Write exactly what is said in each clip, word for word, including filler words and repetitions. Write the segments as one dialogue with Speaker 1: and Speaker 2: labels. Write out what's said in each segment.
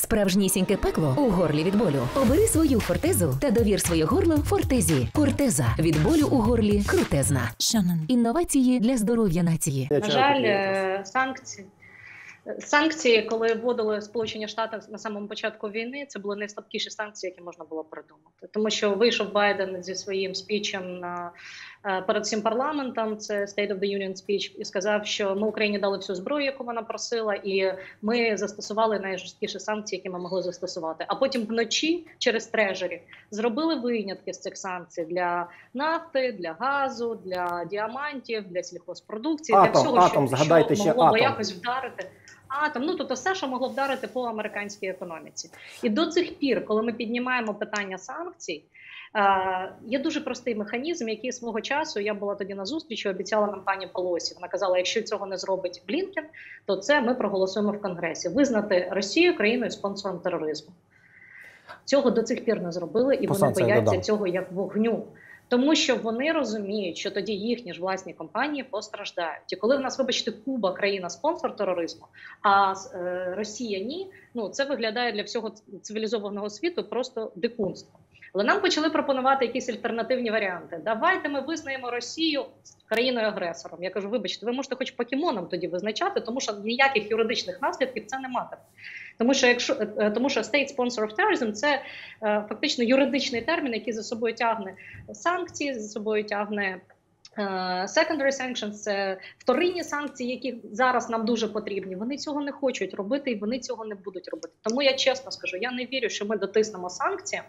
Speaker 1: Справжнісіньке пекло у горлі від болю. Обери свою фортезу та довір своє горло фортезі. Фортеза. Від болю у горлі крутезна. Шанон. Інновації для здоров'я нації.
Speaker 2: На жаль, санкції. Санкції, коли вводили Сполучені Штати на самому початку війни, це були найслабкіші санкції, які можна було придумати. Тому що вийшов Байден зі своїм спічем на, перед всім парламентом, це State of the Union speech, і сказав, що ми Україні дали всю зброю, яку вона просила, і ми застосували найжорсткіші санкції, які ми могли застосувати. А потім вночі через трежері зробили винятки з цих санкцій для нафти, для газу, для діамантів, для сільхозпродукції,
Speaker 3: атом,
Speaker 2: для всього,
Speaker 3: атом,
Speaker 2: що,
Speaker 3: згадайте
Speaker 2: що
Speaker 3: ще
Speaker 2: могло
Speaker 3: атом.
Speaker 2: якось вдарити. Атом, ну тобто все, що могло вдарити по американській економіці. І до цих пір, коли ми піднімаємо питання санкцій, е, є дуже простий механізм, який свого часу, я була тоді на зустрічі, обіцяла нам пані Пелосі. Вона казала, якщо цього не зробить Блінкен, то це ми проголосуємо в Конгресі. Визнати Росію країною-спонсором тероризму. Цього до цих пір не зробили, і вони бояться цього як вогню. Тому що вони розуміють, що тоді їхні ж власні компанії постраждають. І коли в нас, вибачте, Куба країна-спонсор тероризму, а е, Росія ні, ну це виглядає для всього цивілізованого світу просто дикунство. Але нам почали пропонувати якісь альтернативні варіанти. Давайте ми визнаємо Росію країною-агресором. Я кажу, вибачте, ви можете хоч покемоном тоді визначати, тому що ніяких юридичних наслідків це не матиме. Тому що якщо тому, що State Sponsor of Terrorism – це е, фактично юридичний термін, який за собою тягне санкції, за собою тягне е, secondary sanctions, це вторинні санкції, які зараз нам дуже потрібні. Вони цього не хочуть робити, і вони цього не будуть робити. Тому я чесно скажу, я не вірю, що ми дотиснемо санкціями.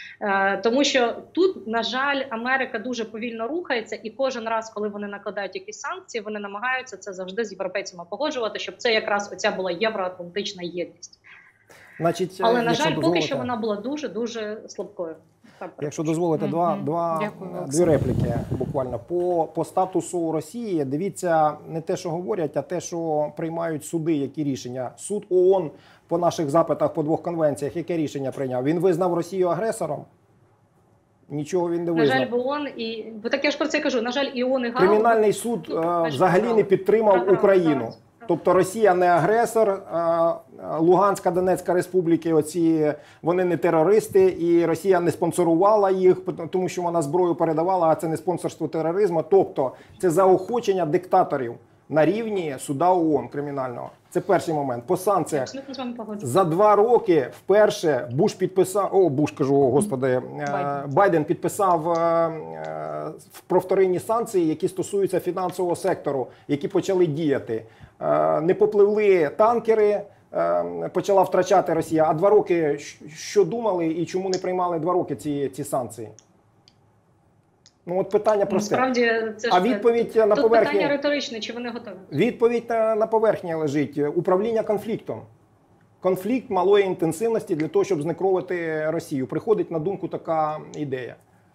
Speaker 2: Тому що тут, на жаль, Америка дуже повільно рухається, і кожен раз, коли вони накладають якісь санкції, вони намагаються це завжди з європейцями погоджувати, щоб це якраз оця була євроатлантична єдність.
Speaker 3: Значить,
Speaker 2: але, на жаль, поки що вона була дуже-дуже слабкою.
Speaker 3: Якщо дозволите, mm-hmm. два, два, дві репліки буквально. По, по статусу Росії, дивіться, не те, що говорять, а те, що приймають суди, які рішення. Суд ООН по наших запитах по двох конвенціях, яке рішення прийняв? Він визнав Росію агресором? Нічого він не визнав.
Speaker 2: На жаль, в ООН, і... Бо так я ж про це кажу, на жаль, і ООН, і ГАУ...
Speaker 3: Кримінальний суд а, взагалі не підтримав Програм, Україну. Так. Тобто Росія не агресор, Луганська, Донецька республіки, оці, вони не терористи, і Росія не спонсорувала їх, тому що вона зброю передавала, а це не спонсорство тероризму. Тобто це заохочення диктаторів на рівні суда ООН кримінального. Це перший момент. По санкціях. За два роки вперше Буш підписав, о, Буш, кажу, о, господи, Байден, Байден підписав про вторинні санкції, які стосуються фінансового сектору, які почали діяти. Не попливли танкери, почала втрачати Росія. А два роки що думали і чому не приймали два роки ці, ці санкції? Ну от питання просте.
Speaker 2: Насправді, це
Speaker 3: а відповідь на
Speaker 2: тут
Speaker 3: поверхні...
Speaker 2: питання риторичне, чи вони готові?
Speaker 3: Відповідь на, на поверхні лежить. Управління конфліктом. Конфлікт малої інтенсивності для того, щоб знекровити Росію. Приходить на думку така ідея.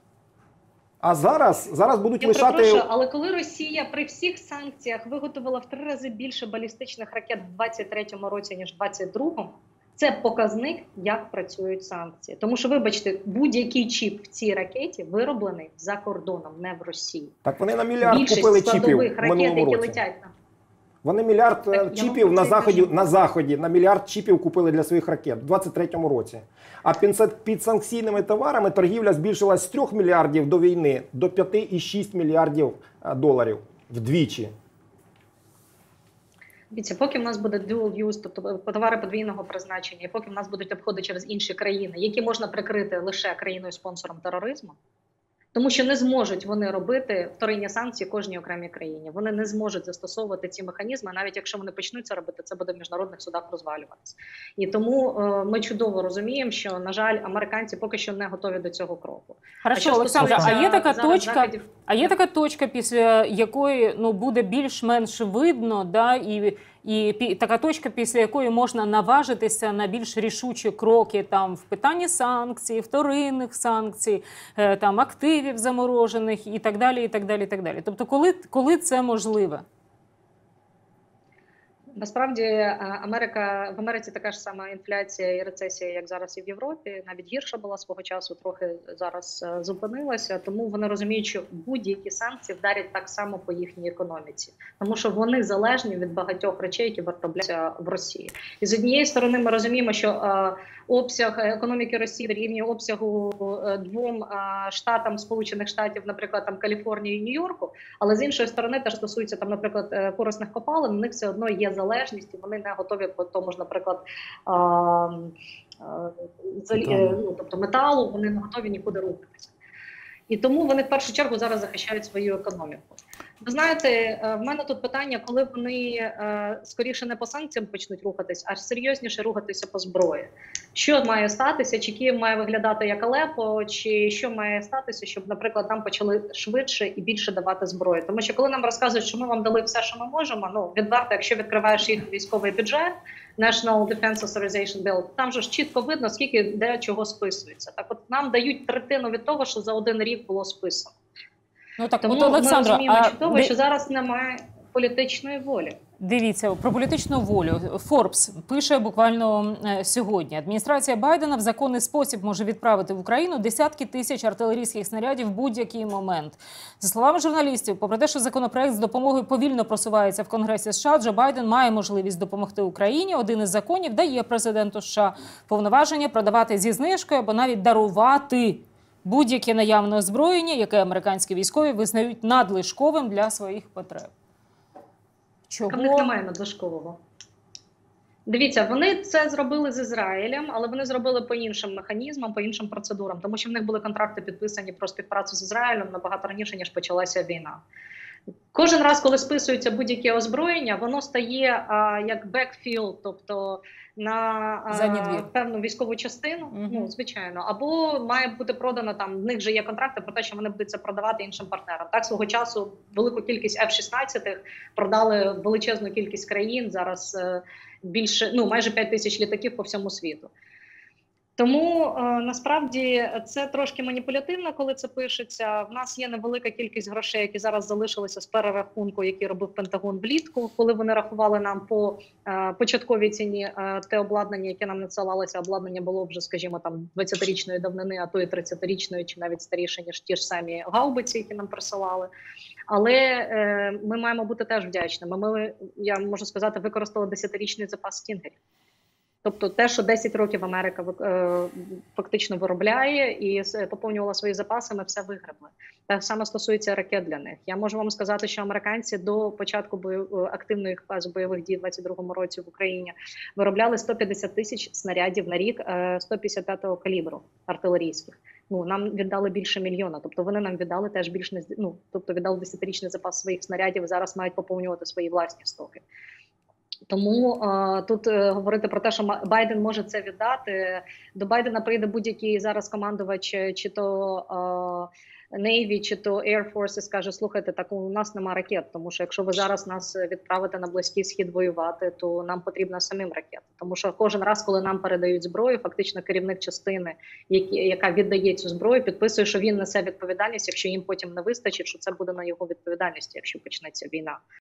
Speaker 3: А зараз, зараз будуть
Speaker 2: Я
Speaker 3: лишати...
Speaker 2: Прошу, але коли Росія при всіх санкціях виготовила в три рази більше балістичних ракет в двадцять третьому році, ніж в двадцять другому, це показник, як працюють санкції. Тому що, вибачте, будь-який чіп в цій ракеті вироблений за кордоном, не в Росії.
Speaker 3: Так вони на мільярд
Speaker 2: Більшість
Speaker 3: купили чіпів
Speaker 2: ракет,
Speaker 3: в минулому
Speaker 2: які
Speaker 3: році.
Speaker 2: Летять на...
Speaker 3: Вони мільярд
Speaker 2: так,
Speaker 3: чіпів на заході, на заході, на мільярд чіпів купили для своїх ракет в двадцять третьому році. А під санкційними товарами торгівля збільшилась з трьох мільярдів до війни до п'яти цілих шість мільярдів доларів. Вдвічі.
Speaker 2: Дивіться, поки в нас буде dual use, тобто товари подвійного призначення, і поки в нас будуть обходи через інші країни, які можна прикрити лише країною-спонсором тероризму, тому що не зможуть вони робити вторинні санкції кожній окремій країні. Вони не зможуть застосовувати ці механізми, навіть якщо вони почнуть це робити, це буде в міжнародних судах розвалюватися. І тому е, ми чудово розуміємо, що, на жаль, американці поки що не готові до цього кроку.
Speaker 4: Хорошо, Олександра, а є така точка, заходів... а є така точка, після якої ну буде більш-менш видно, да, і І така точка, після якої можна наважитися на більш рішучі кроки там в питанні санкцій, вторинних санкцій, там активів заморожених і так далі, і так далі, і так далі. Тобто, коли, коли це можливо?
Speaker 2: Насправді Америка в Америці така ж сама інфляція і рецесія, як зараз і в Європі. Навіть гірша була свого часу, трохи зараз зупинилася. Тому вони розуміють, що будь-які санкції вдарять так само по їхній економіці, тому що вони залежні від багатьох речей, які виробляються в Росії. І з однієї сторони, ми розуміємо, що е, обсяг економіки Росії рівні обсягу е, двом е, штатам Сполучених Штатів, наприклад, там Каліфорнії і Нью-Йорку. Але з іншої сторони, теж стосується там, наприклад, корисних копалин, у них все одно є залежність, і вони не готові по тому ж, наприклад, а, а, залі, ну, тобто металу, вони не готові нікуди рухатися. І тому вони в першу чергу зараз захищають свою економіку. Ви знаєте, в мене тут питання, коли вони скоріше не по санкціям почнуть рухатись, а серйозніше рухатися по зброї. Що має статися, чи Київ має виглядати як Алепо, чи що має статися, щоб, наприклад, нам почали швидше і більше давати зброї. Тому що коли нам розказують, що ми вам дали все, що ми можемо, ну, відверто, якщо відкриваєш їх військовий бюджет, National Defense Authorization Bill, там же ж чітко видно, скільки де чого списується. Так от нам дають третину від того, що за один рік було списано.
Speaker 4: Ну так,
Speaker 2: тому
Speaker 4: от, Олександро,
Speaker 2: ми розуміємо
Speaker 4: а...
Speaker 2: чудово, що зараз немає політичної волі.
Speaker 4: Дивіться, про політичну волю. Forbes пише буквально сьогодні. Адміністрація Байдена в законний спосіб може відправити в Україну десятки тисяч артилерійських снарядів в будь-який момент. За словами журналістів, попри те, що законопроект з допомогою повільно просувається в Конгресі США, Джо Байден має можливість допомогти Україні. Один із законів дає президенту США повноваження продавати зі знижкою або навіть дарувати будь-яке наявне озброєння, яке американські військові визнають надлишковим для своїх потреб. Чого?
Speaker 2: В них немає надлишкового. Дивіться, вони це зробили з Ізраїлем, але вони зробили по іншим механізмам, по іншим процедурам, тому що в них були контракти підписані про співпрацю з Ізраїлем набагато раніше, ніж почалася війна. Кожен раз, коли списується будь-яке озброєння, воно стає а, як бекфіл, тобто на а, певну військову частину, угу. ну, звичайно, або має бути продано, там, в них вже є контракти про те, що вони будуть це продавати іншим партнерам. Так, свого часу велику кількість еф шістнадцять продали величезну кількість країн, зараз більше, ну, майже п'ять тисяч літаків по всьому світу. Тому е, насправді це трошки маніпулятивно, коли це пишеться. В нас є невелика кількість грошей, які зараз залишилися з перерахунку, який робив Пентагон влітку, коли вони рахували нам по е, початковій ціні е, те обладнання, яке нам надсилалося. Обладнання було вже, скажімо, там двадцятирічної давнини, а то і тридцятирічної, чи навіть старіше, ніж ті ж самі гаубиці, які нам присилали. Але е, ми маємо бути теж вдячними. Ми, я можу сказати, використали десятирічний запас стінгерів. Тобто те, що десять років Америка фактично виробляє і поповнювала свої запаси, ми все вигребли. Так само стосується ракет для них. Я можу вам сказати, що американці до початку бою, активної фази бойових дій у двадцять другому році в Україні виробляли сто п'ятдесят тисяч снарядів на рік сто п'ятдесят п'ятого калібру артилерійських. Ну, нам віддали більше мільйона, тобто вони нам віддали теж більш не, ну, тобто віддали десятирічний запас своїх снарядів і зараз мають поповнювати свої власні стоки. Тому е, тут е, говорити про те, що Байден може це віддати. До Байдена прийде будь-який зараз командувач, чи то е, Navy, чи то Air Force і скаже, слухайте, так у нас нема ракет, тому що якщо ви зараз нас відправите на Близький Схід воювати, то нам потрібно самим ракет. Тому що кожен раз, коли нам передають зброю, фактично керівник частини, які, яка віддає цю зброю, підписує, що він несе відповідальність, якщо їм потім не вистачить, що це буде на його відповідальності, якщо почнеться війна.